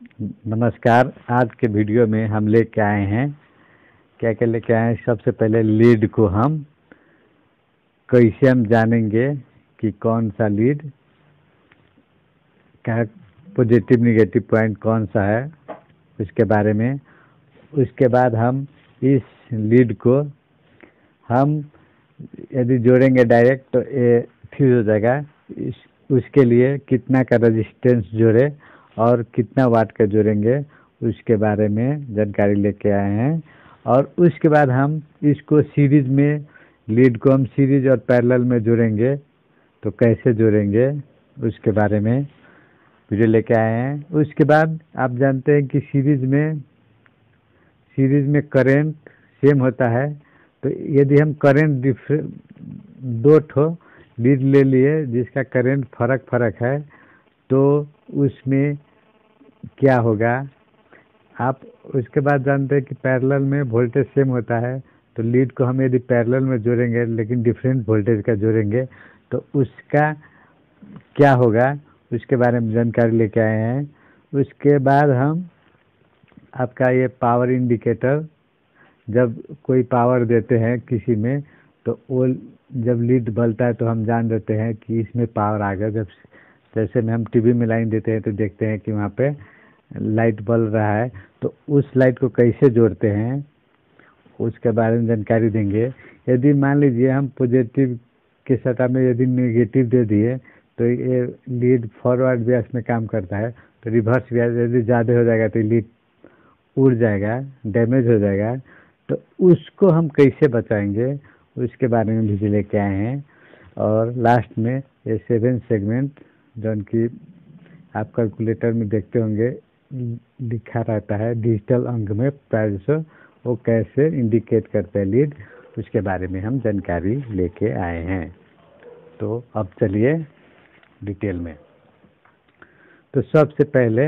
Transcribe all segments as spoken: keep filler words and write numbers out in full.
नमस्कार। आज के वीडियो में हम लेके आए हैं, क्या क्या लेके आए हैं। सबसे पहले लीड को हम कैसे हम जानेंगे कि कौन सा लीड का पॉजिटिव निगेटिव पॉइंट कौन सा है, उसके बारे में। उसके बाद हम इस लीड को हम यदि जोड़ेंगे डायरेक्ट तो ये फ्यूज हो जाएगा। इस उसके लिए कितना का रेजिस्टेंस जोड़े और कितना वाट का जोड़ेंगे, उसके बारे में जानकारी लेके आए हैं। और उसके बाद हम इसको सीरीज में, लीड को हम सीरीज और पैरेलल में जोड़ेंगे तो कैसे जोड़ेंगे, उसके बारे में वीडियो लेके आए हैं। उसके बाद आप जानते हैं कि सीरीज में सीरीज में करंट सेम होता है, तो यदि हम करंट डिफरेंट दो ठो लीड ले लिए जिसका करंट फर्क फर्क है तो उसमें क्या होगा। आप उसके बाद जानते हैं कि पैरेलल में वोल्टेज सेम होता है, तो लीड को हम यदि पैरेलल में जोड़ेंगे लेकिन डिफरेंट वोल्टेज का जोड़ेंगे तो उसका क्या होगा, उसके बारे में जानकारी लेके आए हैं। उसके बाद हम आपका ये पावर इंडिकेटर, जब कोई पावर देते हैं किसी में तो वो जब लीड बलता है तो हम जान देते हैं कि इसमें पावर आ गया। जब जैसे में हम टीवी में लाइन देते हैं तो देखते हैं कि वहाँ पे लाइट बल रहा है, तो उस लाइट को कैसे जोड़ते हैं उसके बारे में जानकारी देंगे। यदि मान लीजिए हम पॉजिटिव के सटा में यदि नेगेटिव दे दिए तो ये लीड फॉरवर्ड ब्यास में काम करता है, तो रिवर्स ब्यास यदि ज़्यादा हो जाएगा तो लीड उड़ जाएगा, डैमेज हो जाएगा। तो उसको हम कैसे बचाएंगे उसके बारे में भी लेके आए हैं। और लास्ट में ये सेवन सेगमेंट जो कि आप कैलकुलेटर में देखते होंगे लिखा रहता है डिजिटल अंक में प्राइस, वो कैसे इंडिकेट करते हैं लीड, उसके बारे में हम जानकारी लेके आए हैं। तो अब चलिए डिटेल में। तो सबसे पहले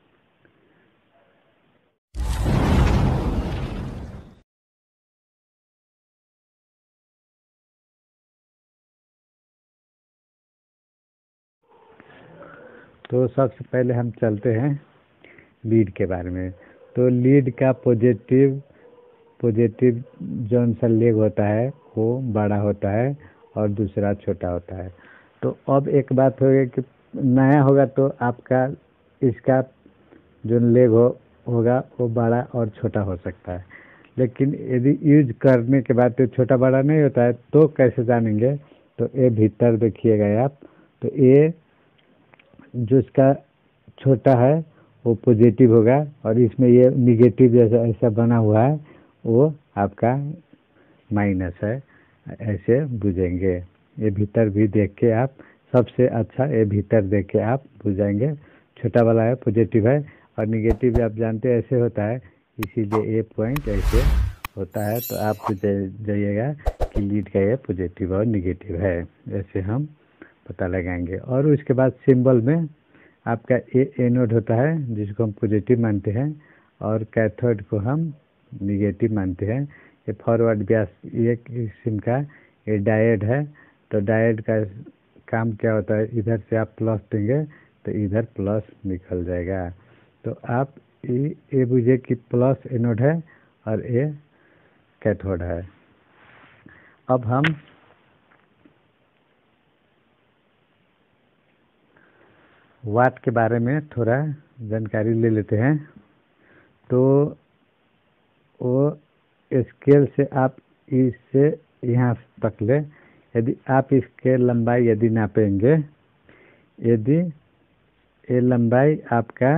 तो सबसे पहले हम चलते हैं लीड के बारे में। तो लीड का पॉजिटिव पॉजिटिव जौन सा लेग होता है वो बड़ा होता है और दूसरा छोटा होता है। तो अब एक बात होगी कि नया होगा तो आपका इसका जो लेग हो होगा वो बड़ा और छोटा हो सकता है, लेकिन यदि यूज करने के बाद तो छोटा बड़ा नहीं होता है। तो कैसे जानेंगे, तो ये भीतर देखिएगा आप, तो ये जो इसका छोटा है वो पॉजिटिव होगा और इसमें ये निगेटिव जैसा ऐसा बना हुआ है वो आपका माइनस है। ऐसे बुझेंगे। ये भीतर भी देख के आप सबसे अच्छा ये भीतर देख के आप बुझाएंगे। छोटा वाला है पॉजिटिव है और निगेटिव भी आप जानते हैं ऐसे होता है, इसीलिए ये पॉइंट ऐसे होता है। तो आप जाइएगा कि लीड का ये पॉजिटिव और निगेटिव है, ऐसे हम पता लगाएंगे। और उसके बाद सिंबल में आपका ए एनोड होता है जिसको हम पॉजिटिव मानते हैं और कैथोड को हम निगेटिव मानते हैं। ये फॉरवर्ड ब्यास ये किस्म का ये डायोड है। तो डायोड का काम क्या होता है, इधर से आप प्लस देंगे तो इधर प्लस निकल जाएगा। तो आप ये, ये बुझे कि प्लस एनोड है और ये कैथोड है। अब हम वाट के बारे में थोड़ा जानकारी ले लेते हैं। तो वो स्केल से आप इससे यहाँ तक ले, यदि आप इसके लंबाई यदि नापेंगे, यदि ये लंबाई आपका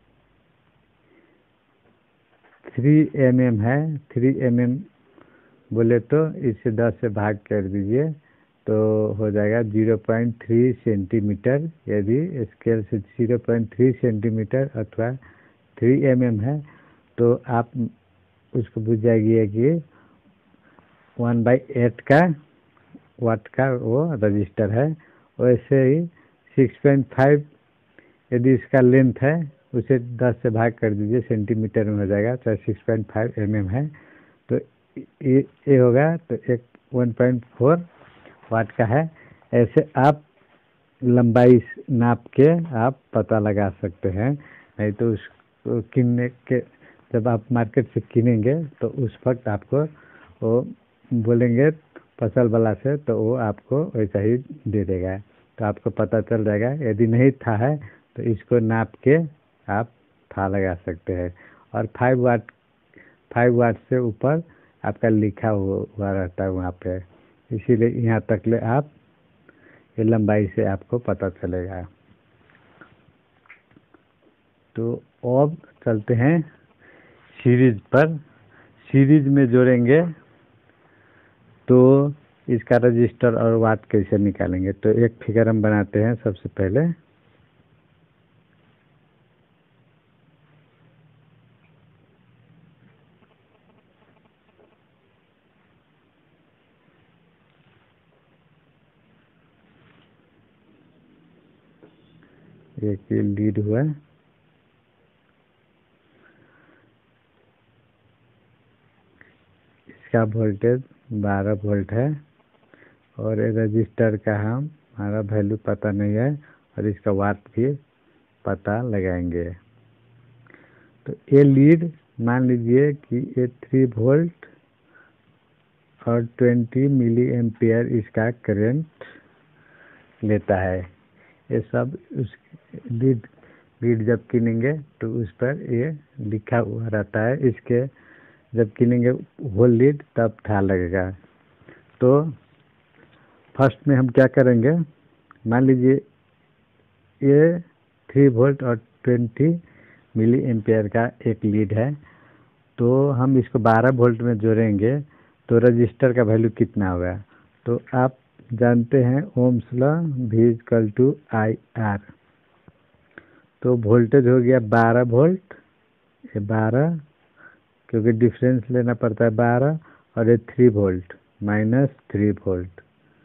थ्री एम एम है, थ्री एम एम बोले तो इसे दस से भाग कर दीजिए तो हो जाएगा ज़ीरो पॉइंट थ्री सेंटीमीटर। यदि स्केल से ज़ीरो पॉइंट थ्री सेंटीमीटर अथवा थ्री एम एम है तो आप उसको बुझ जाएगी कि वन बाई एट का वाट का वो रजिस्टर है। वैसे ही सिक्स पॉइंट फाइव यदि इसका लेंथ है उसे दस से भाग कर दीजिए, सेंटीमीटर में हो जाएगा, चाहे six point five M M है तो ये ये होगा तो एक वन पॉइंट फोर वाट का है। ऐसे आप लंबाई नाप के आप पता लगा सकते हैं। नहीं तो उस किनने के जब आप मार्केट से किनेंगे तो उस वक्त आपको वो बोलेंगे फसल वाला से, तो वो आपको वैसा ही दे देगा। तो आपको पता चल जाएगा। यदि नहीं था है तो इसको नाप के आप था लगा सकते हैं। और फाइव वाट फाइव वाट से ऊपर आपका लिखा हुआ रहता है वहाँ पे, इसीलिए यहाँ तक ले आप ये लंबाई से आपको पता चलेगा। तो अब चलते हैं सीरीज पर। सीरीज में जोड़ेंगे तो इसका रजिस्टर और वाट कैसे निकालेंगे, तो एक फिगर हम बनाते हैं सबसे पहले। एक ये लीड हुआ, इसका वोल्टेज बारह वोल्ट है और ये रजिस्टर का हम हमारा वैल्यू पता नहीं है और इसका वाट भी पता लगाएंगे। तो ये लीड मान लीजिए कि ये थ्री वोल्ट और ट्वेंटी मिली एम्पियर इसका करंट लेता है। ये सब उस लीड लीड जब किनेंगे तो उस पर ये लिखा हुआ रहता है। इसके जब किनेंगे होल लीड तब था लगेगा। तो फर्स्ट में हम क्या करेंगे, मान लीजिए ये थ्री वोल्ट और ट्वेंटी मिली एम्पियर का एक लीड है, तो हम इसको बारह वोल्ट में जोड़ेंगे तो रजिस्टर का वैल्यू कितना होगा। तो आप जानते हैं Ohm's law, V equal to I R. तो वोल्टेज हो गया बारह वोल्ट, ये बारह क्योंकि डिफरेंस लेना पड़ता है बारह, और ये three volt minus three volt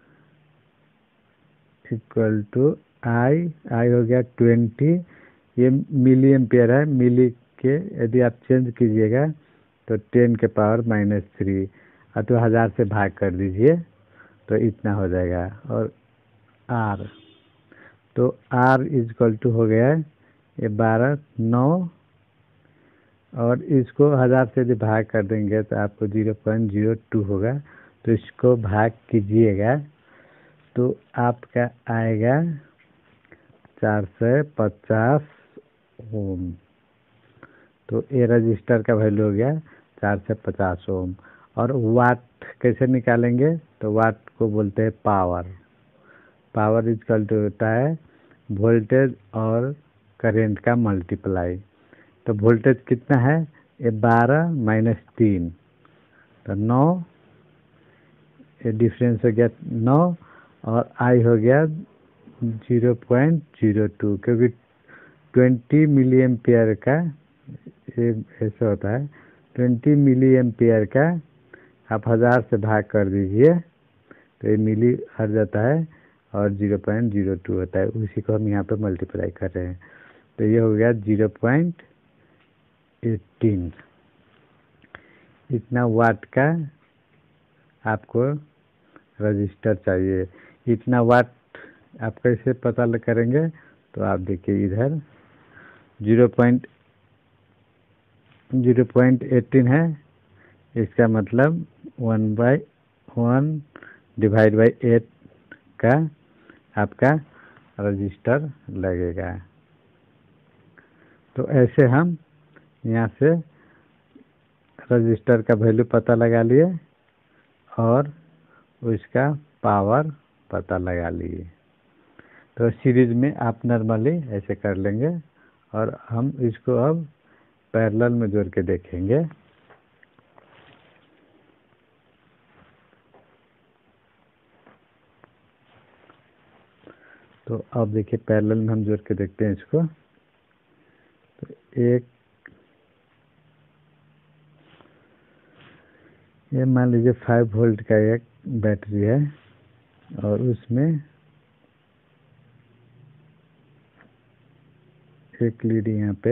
equal to I I हो गया ट्वेंटी। ये मिली एम्पियर है, मिली के यदि आप चेंज कीजिएगा तो टेन के पावर माइनस थ्री अथवा हज़ार से भाग कर दीजिए तो इतना हो जाएगा। और आर, तो आर इक्वल टू हो गया ये बारह नौ, और इसको हज़ार से यदि भाग कर देंगे तो आपको ज़ीरो पॉइंट ज़ीरो टू होगा। तो इसको भाग कीजिएगा तो आपका आएगा चार सौ पचास ओम। तो ये रजिस्टर का वैल्यू हो गया चार सौ पचास ओम। और वाट कैसे निकालेंगे, तो वाट को बोलते हैं पावर। पावर इक्वल टू होता है वोल्टेज और करंट का मल्टीप्लाई। तो वोल्टेज कितना है, ये बारह माइनस तीन तो नौ, ये डिफरेंस हो गया नौ, और आई हो गया ज़ीरो पॉइंट ज़ीरो टू, क्योंकि ट्वेंटी मिली एम्पियर का ये ऐसा होता है। ट्वेंटी मिली एम्पियर का आप हज़ार से भाग कर दीजिए तो ये मिली हट जाता है और ज़ीरो पॉइंट ज़ीरो टू होता है, उसी को हम यहाँ पे मल्टीप्लाई कर रहे हैं। तो ये हो गया ज़ीरो पॉइंट एटीन। इतना वाट का आपको रजिस्टर चाहिए। इतना वाट आप कैसे पता करेंगे, तो आप देखिए इधर zero point zero point eighteen है, इसका मतलब one by one divide by eight का आपका रजिस्टर लगेगा। तो ऐसे हम यहाँ से रजिस्टर का वैल्यू पता लगा लिए और उसका पावर पता लगा लिए। तो सीरीज में आप नॉर्मली ऐसे कर लेंगे और हम इसको अब पैरेलल में जोड़ के देखेंगे। तो अब देखिए पैरेलल में हम जोड़ के देखते हैं इसको। तो एक ये मान लीजिए फाइव वोल्ट का एक बैटरी है और उसमें एक लीड यहाँ पे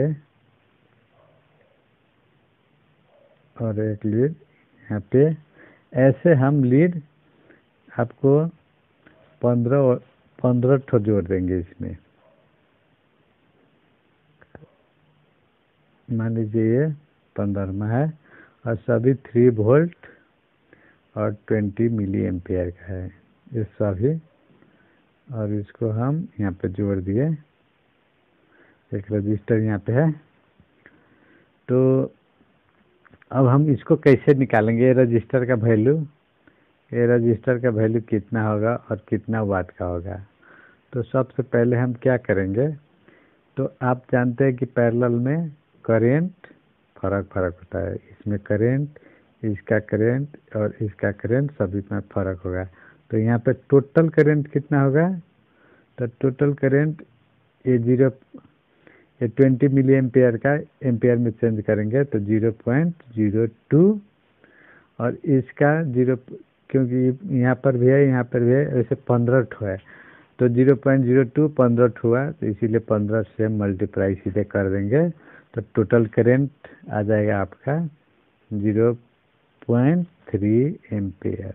और एक लीड यहाँ पे। ऐसे हम लीड आपको पंद्रह पंद्रह ठो जोड़ देंगे इसमें। मान लीजिए ये पंद्रहवा है और सभी थ्री वोल्ट और ट्वेंटी मिली एम्पियर का है ये सभी, और इसको हम यहाँ पे जोड़ दिए, एक रजिस्टर यहाँ पे है। तो अब हम इसको कैसे निकालेंगे, ये रजिस्टर का वैल्यू, ये रजिस्टर का वैल्यू कितना होगा और कितना वाट का होगा। तो सबसे पहले हम क्या करेंगे, तो आप जानते हैं कि पैरेलल में करेंट फर्क फर्क होता है, इसमें करेंट, इसका करेंट और इसका करेंट सभी में फ़र्क होगा। तो यहाँ पे टोटल करेंट कितना होगा, तो टोटल करेंट ये जीरो ये ट्वेंटी मिली एम्पियर का एम्पियर में चेंज करेंगे तो जीरो पॉइंट जीरो टू, और इसका जीरो, क्योंकि यहाँ पर भी है यहाँ पर भी है, वैसे पंद्रह ठो है तो जीरो पॉइंट जीरो टू पंद्रह ठो हुआ, तो इसीलिए पंद्रह से मल्टीप्लाई सीधे कर देंगे तो टोटल करेंट आ जाएगा आपका जीरो पॉइंट थ्री एम्पियर।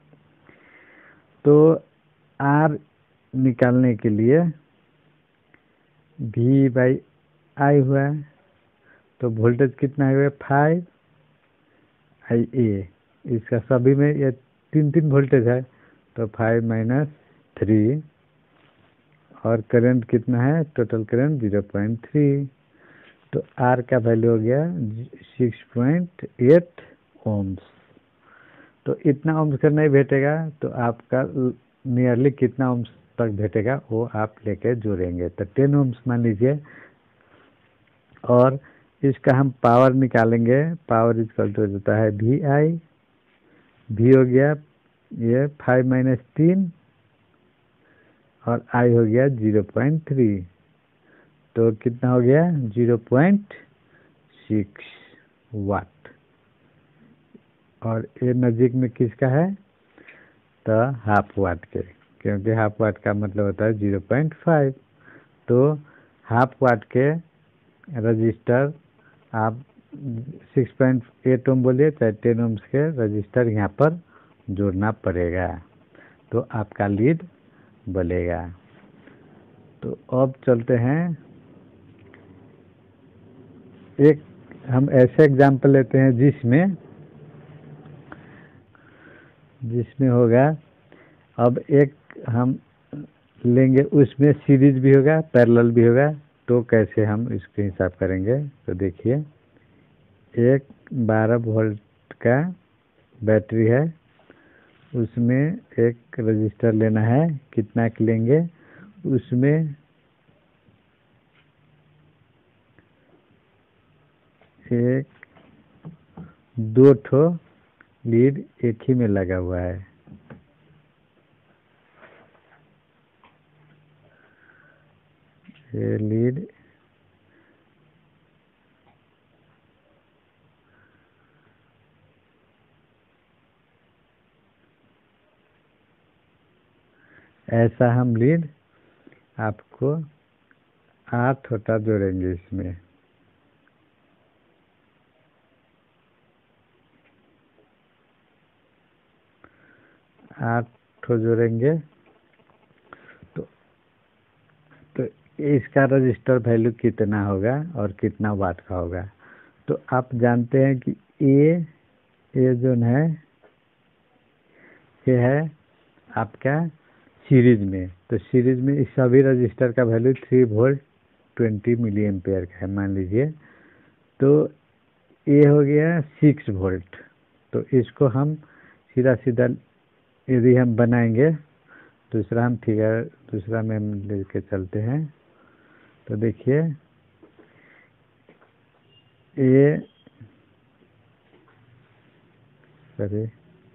तो आर निकालने के लिए वी बाई आई हुआ, तो वोल्टेज कितना है फाइव आई ए, इसका सभी में ये तीन तीन वोल्टेज है तो फाइव माइनस थ्री, और करंट कितना है, total current zero point three, तो आर का वैल्यू हो गया सिक्स पॉइंट एट ओम्स। तो इतना ओम्स का नहीं भेटेगा तो आपका नियरली कितना ओम्स तक भेटेगा वो आप लेके जोड़ेंगे, तो टेन ओम्स मान लीजिए। और इसका हम पावर निकालेंगे, पावर इक्वल टू होता है वी आई, वी हो गया ये फाइव माइनस तीन और आई हो गया जीरो पॉइंट थ्री, तो कितना हो गया जीरो पॉइंट सिक्स वाट। और ये नज़दीक में किसका है, तो हाफ वाट के, क्योंकि हाफ वाट का मतलब होता है जीरो पॉइंट फाइव, तो हाफ वाट के रजिस्टर आप सिक्स पॉइंट एट ओम बोलिए चाहे टेन ओम्स के रजिस्टर यहाँ पर जोड़ना पड़ेगा तो आपका लीड बनेगा। तो अब चलते हैं, एक हम ऐसे एग्जाम्पल लेते हैं जिसमें जिसमें होगा, अब एक हम लेंगे उसमें सीरीज भी होगा पैरेलल भी होगा, तो कैसे हम इसके हिसाब करेंगे। तो देखिए एक बारह वोल्ट का बैटरी है, उसमें एक रजिस्टर लेना है, कितना के लेंगे, उसमें एक दो ठो लीड एक ही में लगा हुआ है, ये लीड ऐसा हम लीड आपको आठ होता जोड़ेंगे, इसमें आठ ठो जोड़ेंगे तो तो इसका रजिस्टर वैल्यू कितना होगा और कितना वाट का होगा। तो आप जानते हैं कि ए ये जो है ये है आपका सीरीज में, तो सीरीज में इस सभी रजिस्टर का value three volt twenty milli ampere का है मान लीजिए, तो ये हो गया सिक्स वोल्ट। तो इसको हम सीधा सीधा यदि हम बनाएंगे, दूसरा हम फिगर दूसरा में हम लेके चलते हैं, तो देखिए ये सॉरी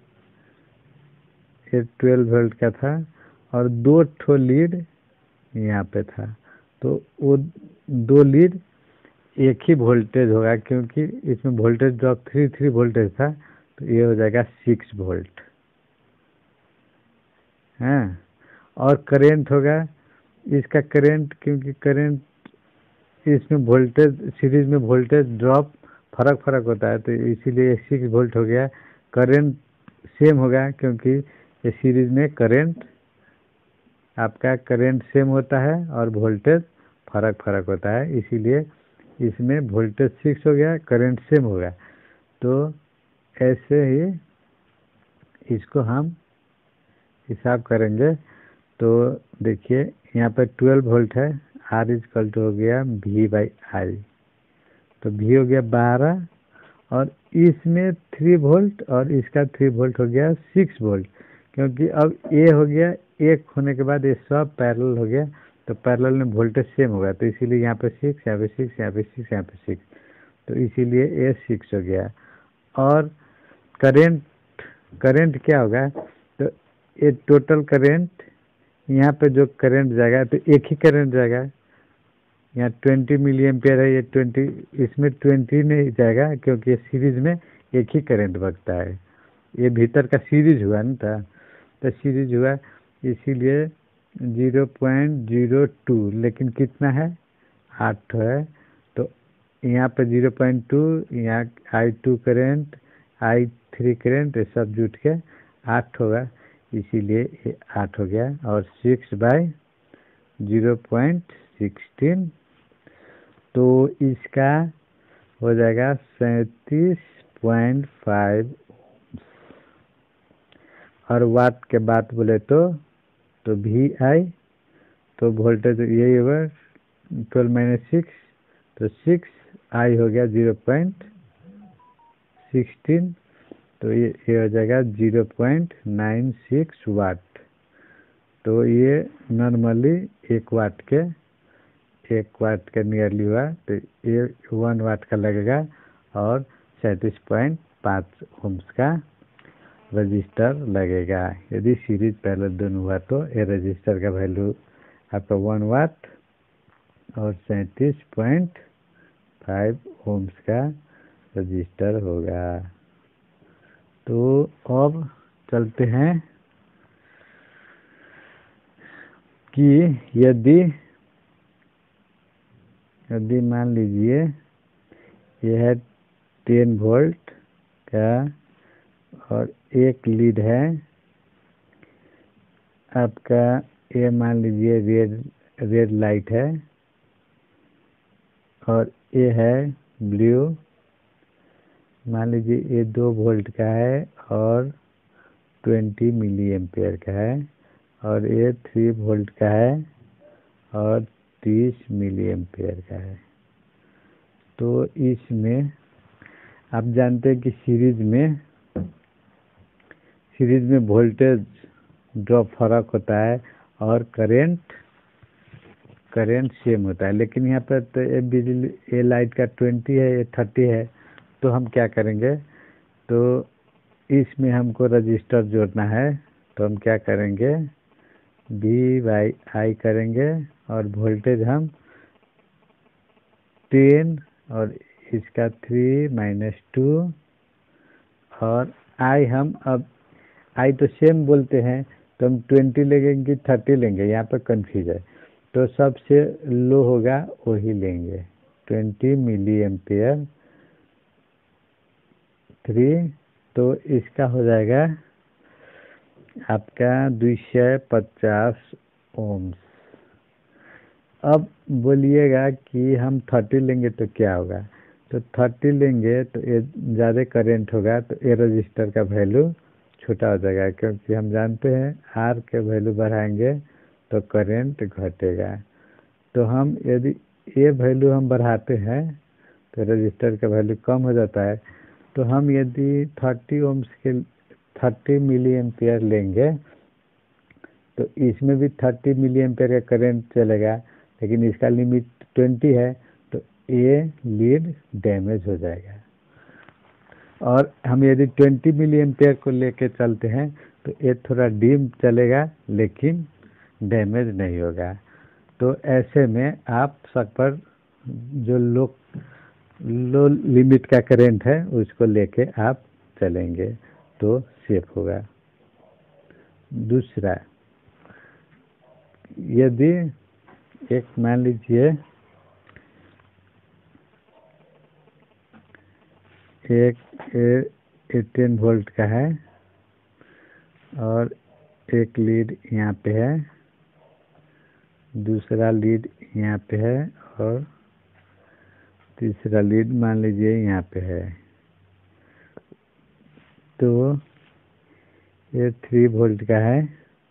ये ट्वेल्व वोल्ट का था और दो ठो लीड यहाँ पे था, तो वो दो लीड एक ही वोल्टेज होगा, क्योंकि इसमें voltage drop three three voltage था, तो ये हो जाएगा सिक्स वोल्ट हैं। और करेंट होगा, इसका करेंट, क्योंकि करेंट इसमें वोल्टेज सीरीज में वोल्टेज ड्रॉप फर्क फर्क होता है, तो इसीलिए सिक्स वोल्ट हो गया। करेंट सेम होगा, क्योंकि ये सीरीज में करेंट आपका करेंट सेम होता है और वोल्टेज फर्क फर्क होता है, इसीलिए इसमें वोल्टेज सिक्स हो गया, करंट सेम होगा। तो ऐसे ही इसको हम हिसाब करेंगे। तो देखिए यहाँ पर ट्वेल्व वोल्ट है, आर इजकल टू हो गया वी बाई आई। तो वी हो गया बारह, और इसमें थ्री वोल्ट और इसका थ्री वोल्ट हो गया सिक्स वोल्ट, क्योंकि अब ए हो गया एक होने के बाद ये सब पैरेलल हो गया, तो पैरेलल में वोल्टेज सेम होगा, तो इसीलिए यहाँ पे सिक्स, यहाँ पे सिक्स, यहाँ पे सिक्स, यहाँ पे सिक्स, तो इसीलिए ए सिक्स हो गया। और करेंट करेंट क्या होगा, तो ये टोटल करेंट यहाँ पे जो करंट जाएगा तो एक ही करंट जाएगा। यहाँ ट्वेंटी मिली एम्पियर है, ये ट्वेंटी, इसमें ट्वेंटी नहीं जाएगा क्योंकि ये सीरीज में एक ही करंट बगता है। ये भीतर का सीरीज हुआ ना था, तो सीरीज हुआ इसीलिए जीरो पॉइंट जीरो टू, लेकिन कितना है, आठ है। तो यहाँ पे जीरो पॉइंट टू, यहाँ I two current, I three current, ये सब जुट के आठ होगा, इसीलिए ये आठ हो गया। और six by zero point sixteen, तो इसका हो जाएगा सैंतीस पॉइंट फाइव। और वाट के बात बोले तो तो वी आई, तो वोल्टेज यही होगा ट्वेल्व माइनस सिक्स, तो सिक्स आई हो गया जीरो पॉइंट सिक्सटीन, तो ये ये हो जाएगा zero point nine six watt. तो ये नॉर्मली एक वाट के एक वाट के नियरली हुआ, तो ये वन वाट का लगेगा और सैंतीस पॉइंट पाँच ओम्स का रजिस्टर लगेगा। यदि सीरीज पैरेलल दोनों हुआ तो ये रजिस्टर का वैल्यू आपका वन वाट और सैंतीस पॉइंट फाइव ओम्स का रजिस्टर होगा। तो अब चलते हैं कि यदि यदि मान लीजिए यह है टेन वोल्ट का और एक लीड है आपका, ये मान लीजिए रेड रेड लाइट है और ये है ब्लू, मान लीजिए ये दो वोल्ट का है और ट्वेंटी मिली एम्पेयर का है, और ये थ्री वोल्ट का है और तीस मिली एम्पेयर का है। तो इसमें आप जानते हैं कि सीरीज में सीरीज में वोल्टेज ड्रॉप फर्क होता है और करंट करंट सेम होता है। लेकिन यहाँ पर तो ये बिजली ये लाइट का ट्वेंटी है, ये थर्टी है, तो हम क्या करेंगे, तो इसमें हमको रजिस्टर जोड़ना है, तो हम क्या करेंगे, वी बाई आई करेंगे और वोल्टेज हम टेन और इसका थ्री माइनस टू, और आई हम अब आई तो सेम बोलते हैं, तो हम ट्वेंटी लेंगे कि थर्टी लेंगे, यहाँ पर कंफ्यूज है, तो सबसे लो होगा वही लेंगे, ट्वेंटी मिली एम्पियर थ्री, तो इसका हो जाएगा आपका दो सौ पचास ओम्स। अब बोलिएगा कि हम थर्टी लेंगे तो क्या होगा, तो थर्टी लेंगे तो ये ज़्यादा करंट होगा, तो ये रजिस्टर का वैल्यू छोटा हो जाएगा, क्योंकि हम जानते हैं आर के वैल्यू बढ़ाएंगे तो करंट घटेगा। तो हम यदि ये वैल्यू हम बढ़ाते हैं तो रजिस्टर का वैल्यू कम हो जाता है। तो हम यदि थर्टी ओम्स के थर्टी मिली एम्पियर लेंगे तो इसमें भी थर्टी मिली एम्पियर का करंट चलेगा, लेकिन इसका लिमिट ट्वेंटी है, तो ये लीड डैमेज हो जाएगा। और हम यदि ट्वेंटी मिली एम्पियर को लेके चलते हैं तो ये थोड़ा डिम चलेगा लेकिन डैमेज नहीं होगा। तो ऐसे में आप सब पर जो लो लो लिमिट का करंट है उसको लेके आप चलेंगे तो सेफ होगा। दूसरा, यदि एक मान लीजिए एक एटीन वोल्ट का है और एक लीड यहाँ पे है, दूसरा लीड यहाँ पे है और तीसरा लीड मान लीजिए यहाँ पे है, तो ये थ्री वोल्ट का है,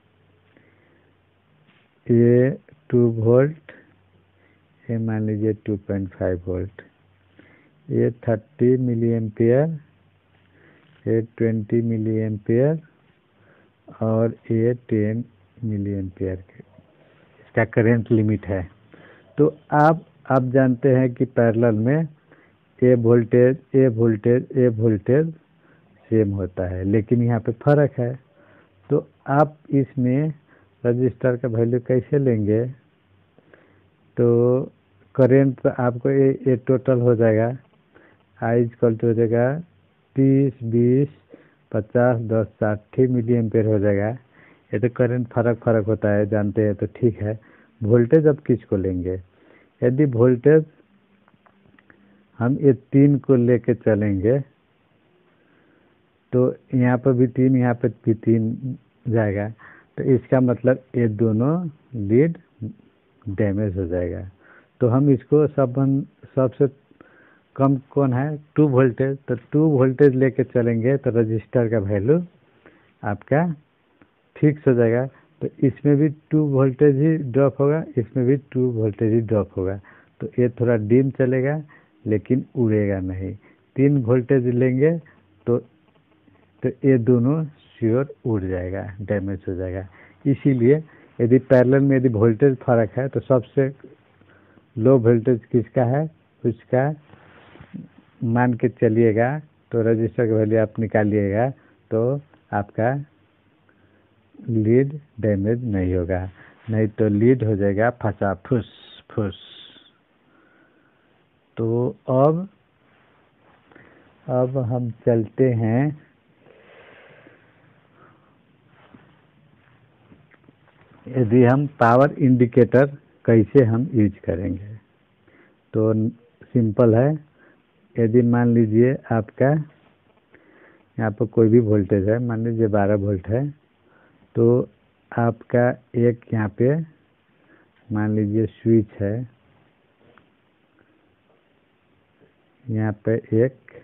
ये टू वोल्ट, ये मान लीजिए टू पॉइंट फाइव वोल्ट, ये थर्टी मिली एम्पियर, ये ट्वेंटी मिली एम्पियर और ये टेन मिली एम्पियर के इसका करंट लिमिट है। तो आप आप जानते हैं कि पैरेलल में a voltage a voltage a voltage same होता है, लेकिन यहाँ पे फर्क है। तो आप इसमें रजिस्टर का वैल्यू कैसे लेंगे? तो करंट तो आपको ये ये टोटल हो जाएगा, आई इक्वल टू हो जाएगा तीस बीस पचास दस साठ मिली एम्पेयर हो जाएगा। ये तो करंट फर्क फर्क होता है, जानते हैं, तो ठीक है। वोल्टेज अब किसको लेंगे? यदि वोल्टेज हम ये तीन को लेके चलेंगे तो यहाँ पर भी तीन, यहाँ पर भी तीन जाएगा, तो इसका मतलब ये दोनों लीड डैमेज हो जाएगा। तो हम इसको सब सबसे कम कौन है? Two voltage. तो टू वोल्टेज लेके चलेंगे तो रजिस्टर का वैल्यू आपका फिक्स हो जाएगा। तो इसमें भी टू वोल्टेज ही ड्रॉप होगा, इसमें भी टू वोल्टेज ही ड्रॉप होगा। तो ये थोड़ा डिम चलेगा लेकिन उड़ेगा नहीं। तीन वोल्टेज लेंगे तो तो ये दोनों श्योर उड़ जाएगा, डैमेज हो जाएगा। इसीलिए यदि पैरेलल में यदि वोल्टेज फर्क है तो सबसे लो वोल्टेज किसका है उसका मान के चलिएगा, तो रजिस्टर का वैल्यू आप निकालिएगा तो आपका लीड डैमेज नहीं होगा, नहीं तो लीड हो जाएगा फंसा फुस फुस। तो अब अब हम चलते हैं यदि हम पावर इंडिकेटर कैसे हम यूज करेंगे। तो सिंपल है, यदि मान लीजिए आपका यहाँ पर कोई भी वोल्टेज है, मान लीजिए बारह वोल्ट है, तो आपका एक यहाँ पे मान लीजिए स्विच है, यहाँ पे एक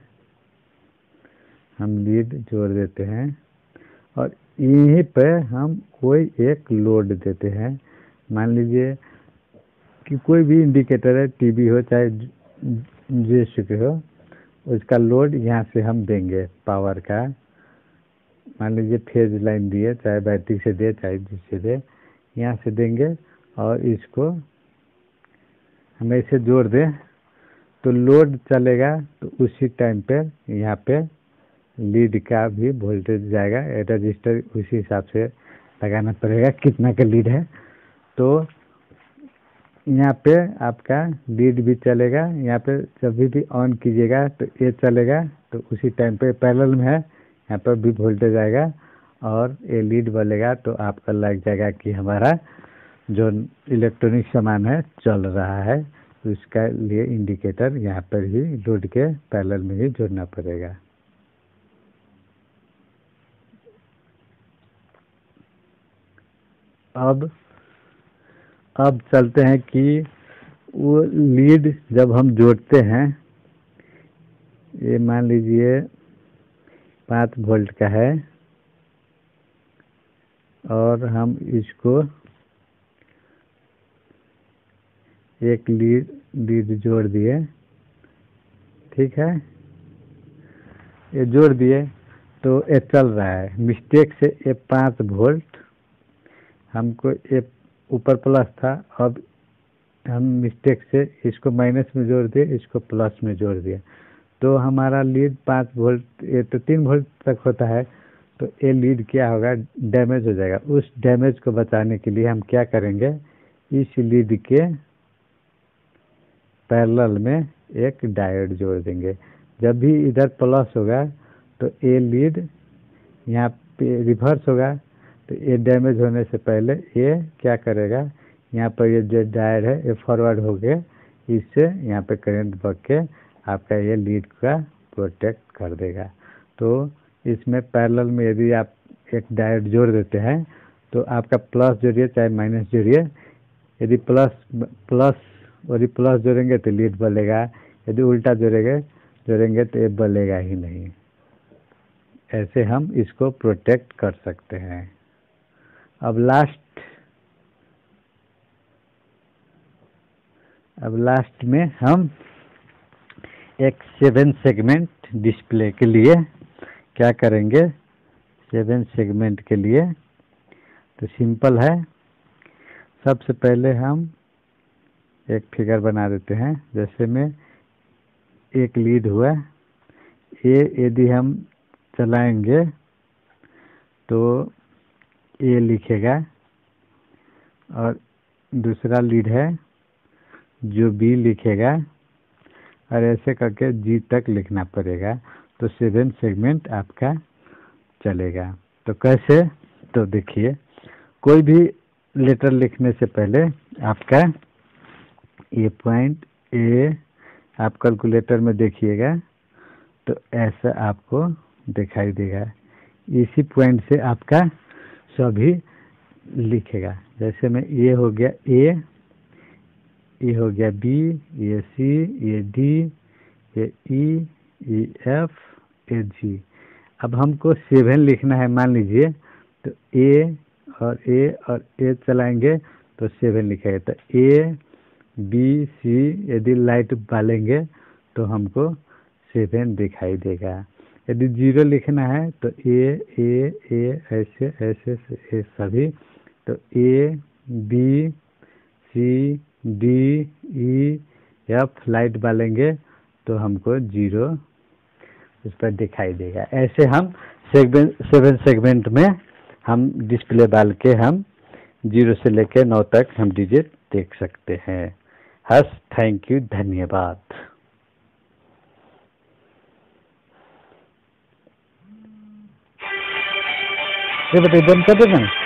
हम लीड जोड़ देते हैं और यहीं पे हम कोई एक लोड देते हैं। मान लीजिए कि कोई भी इंडिकेटर है, टीवी हो चाहे जैसे के हो, उसका लोड यहाँ से हम देंगे पावर का। मान लीजिए फेज लाइन दिए, चाहे बैटरी से दे चाहे जिससे दे, यहाँ से देंगे और इसको हम ऐसे जोड़ दें तो लोड चलेगा। तो उसी टाइम पे यहाँ पे लीड का भी वोल्टेज जाएगा, रजिस्टर उसी हिसाब से लगाना पड़ेगा कितना का लीड है। तो यहाँ पे आपका लीड भी चलेगा, यहाँ पे जब भी, भी ऑन कीजिएगा तो ये चलेगा, तो उसी टाइम पे पैरेलल में है, यहाँ पर भी वोल्टेज आएगा और ये लीड बलेगा। तो आपका लग जाएगा कि हमारा जो इलेक्ट्रॉनिक सामान है चल रहा है। तो इसका लिए इंडिकेटर यहाँ पर ही लोड के पैरेलल में ही जोड़ना पड़ेगा। अब अब चलते हैं कि वो लीड जब हम जोड़ते हैं, ये मान लीजिए पाँच वोल्ट का है और हम इसको एक लीड लीड जोड़ दिए, ठीक है, ये जोड़ दिए तो ये चल रहा है। मिस्टेक से ये पाँच वोल्ट हमको ये ऊपर प्लस था, अब हम मिस्टेक से इसको माइनस में जोड़ दिए, इसको प्लस में जोड़ दिए, तो हमारा लीड पाँच वोल्ट, ये तो तीन वोल्ट तक होता है, तो ये लीड क्या होगा, डैमेज हो जाएगा। उस डैमेज को बचाने के लिए हम क्या करेंगे, इस लीड के पैरेलल में एक डायोड जोड़ देंगे। जब भी इधर प्लस होगा तो ये लीड यहाँ पे रिवर्स होगा, तो ये डैमेज होने से पहले ये क्या करेगा, यहाँ पर ये जो डायोड है ये फॉरवर्ड हो गए, इससे यहाँ पे करंट बग के आपका ये लीड का प्रोटेक्ट कर देगा। तो इसमें पैरेलल में यदि आप एक डायोड जोड़ देते हैं तो आपका प्लस जोड़िए चाहे माइनस जोड़िए, यदि प्लस प्लस यदि प्लस जोड़ेंगे तो लीड बलेगा, यदि उल्टा जोड़ेंगे जोड़ेंगे तो ये बलेगा ही नहीं। ऐसे हम इसको प्रोटेक्ट कर सकते हैं। अब लास्ट अब लास्ट में हम एक सेवन सेगमेंट डिस्प्ले के लिए क्या करेंगे। सेवन सेगमेंट के लिए तो सिंपल है। सबसे पहले हम एक फिगर बना देते हैं। जैसे में एक लीड हुआ, ये यदि हम चलाएंगे तो ए लिखेगा, और दूसरा लीड है जो बी लिखेगा, और ऐसे करके जी तक लिखना पड़ेगा। तो सेवन सेगमेंट आपका चलेगा। तो कैसे, तो देखिए, कोई भी लेटर लिखने से पहले आपका ए पॉइंट ए आप कैलकुलेटर में देखिएगा तो ऐसा आपको दिखाई देगा। इसी पॉइंट से आपका सभी लिखेगा। जैसे में ये हो गया ए, ये हो गया बी, ये सी, ये डी, ये ई, ये एफ, ये जी। अब हमको सेवन लिखना है, मान लीजिए, तो ए और ए और ए चलाएंगे तो सेवन लिखेगा। तो ए बी सी यदि लाइट बालेंगे तो हमको सेवन दिखाई देगा। यदि जीरो लिखना है तो ए ए ए ऐसे ऐसे ए सभी, तो A B C D E F light बालेंगे तो हमको जीरो उस पर दिखाई देगा। ऐसे हम सेगमेंट सेवन सेगमेंट में हम डिस्प्ले बाल के हम जीरो से लेकर नौ तक हम डिजिट देख सकते हैं। हस, थैंक यू, धन्यवाद। ये बताइए, बंद कर देना।